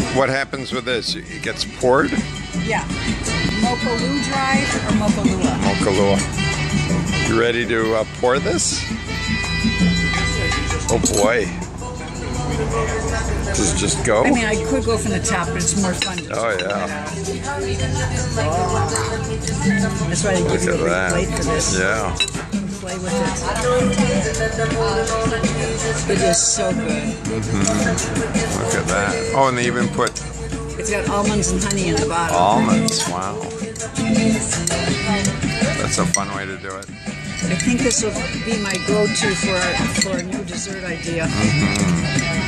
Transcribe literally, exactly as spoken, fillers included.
what happens with this? It gets poured? Yeah. Mocha-loo dry or mocha-lua? Mocha-lua. You ready to uh, pour this? Oh boy. Does it just go? I mean, I could go from the top, but it's more fun to just Oh, yeah. Oh. That's why they give you a big plate for this. Yeah. Play with it. It is so good. Mm-hmm. Look at that. Oh, and they even put... It's got almonds and honey in the bottom. Almonds, wow. That's a fun way to do it. I think this will be my go-to for a, for a new dessert idea. Mm-hmm.